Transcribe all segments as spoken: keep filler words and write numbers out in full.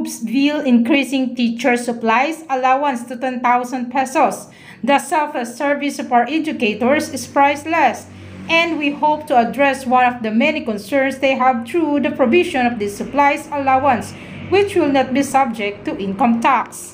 approves bill increasing teacher supplies allowance to ten thousand pesos. The self-service of our educators is priceless, and we hope to address one of the many concerns they have through the provision of this supplies allowance, which will not be subject to income tax.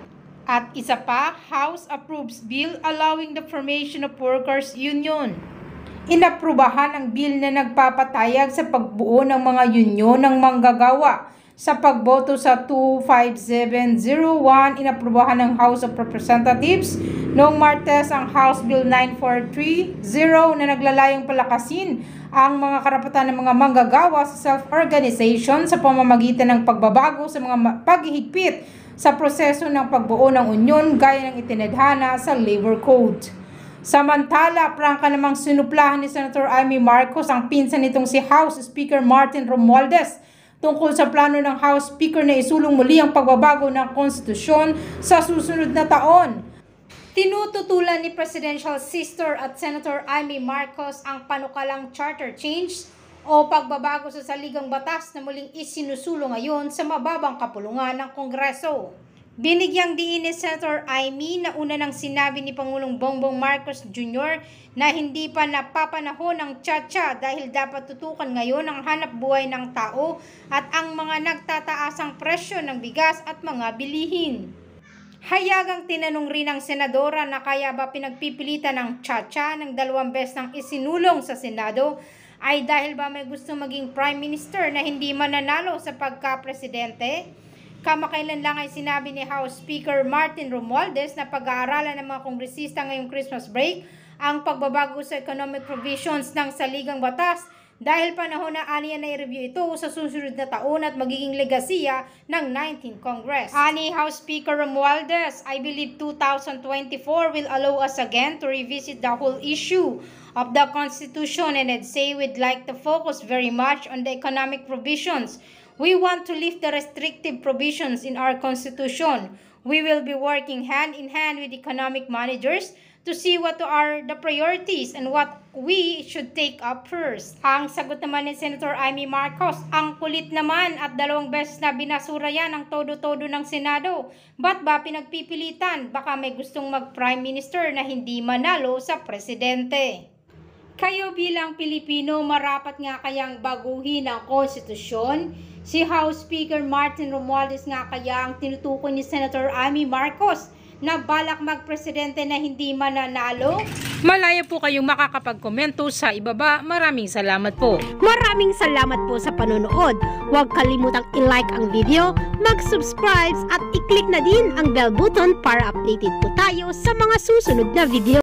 At isa pa, House approves bill allowing the formation of workers' union. Inaprubahan ang bill na nagpapatayag sa pagbuo ng mga union ng manggagawa. Sa pagboto sa two five seven zero one, inaprubahan ng House of Representatives noong Martes ang House Bill nine four three zero na naglalayong palakasin ang mga karapatan ng mga manggagawa sa self-organization sa pamamagitan ng pagbabago sa mga paghihigpit sa proseso ng pagbuo ng union gaya ng itinadhana sa Labor Code. Samantala, prangka namang sinuplahan ni Senator Amy Marcos ang pinsan nitong si House Speaker Martin Romualdez tungkol sa plano ng House Speaker na isulong muli ang pagbabago ng konstitusyon sa susunod na taon. Tinututulan ni Presidential Sister at Senator Amy Marcos ang panukalang charter change o pagbabago sa saligang batas na muling isinusulong ngayon sa mababang kapulungan ng Kongreso. Binigyang diin ni Senator Amy na una nang sinabi ni Pangulong Bongbong Marcos Junior na hindi pa napapanahon ang tsa-tsa dahil dapat tutukan ngayon ang hanap buhay ng tao at ang mga nagtataasang presyo ng bigas at mga bilihin. Hayagang tinanong rin ng senadora na kaya ba pinagpipilitan ng tsa-tsa ng dalawang beses nang isinulong sa Senado ay dahil ba may gusto maging Prime Minister na hindi mananalo sa pagka-presidente? Kamakailan lang ay sinabi ni House Speaker Martin Romualdez na pag-aaralan ng mga kongresista ngayong Christmas break ang pagbabago sa economic provisions ng saligang batas dahil panahon na aniya na i-review ito sa susunod na taon at magiging legasiya ng nineteenth Congress. Ani House Speaker Romualdez, I believe two thousand twenty-four will allow us again to revisit the whole issue of the Constitution, and I'd say we'd like to focus very much on the economic provisions. We want to lift the restrictive provisions in our Constitution. We will be working hand in hand with economic managers to see what are the priorities and what we should take up first. Ang sagot naman ni Senator Amy Marcos, ang kulit naman at dalawang beses na binasura yan ang todo-todo ng Senado. Ba't ba pinagpipilitan? Baka may gustong mag-Prime Minister na hindi manalo sa Presidente. Kayo bilang Pilipino, marapat nga kayang baguhin ang konstitusyon? Si House Speaker Martin Romualdez nga kaya ang tinutukoy ni Senator Amy Marcos na balak mag-presidente na hindi mananalo? Malaya po kayong makakapag-komento sa ibaba. Maraming salamat po. Maraming salamat po sa panonood. Huwag kalimutang i-like ang video, mag-subscribe at i-click na din ang bell button para updated po tayo sa mga susunod na video.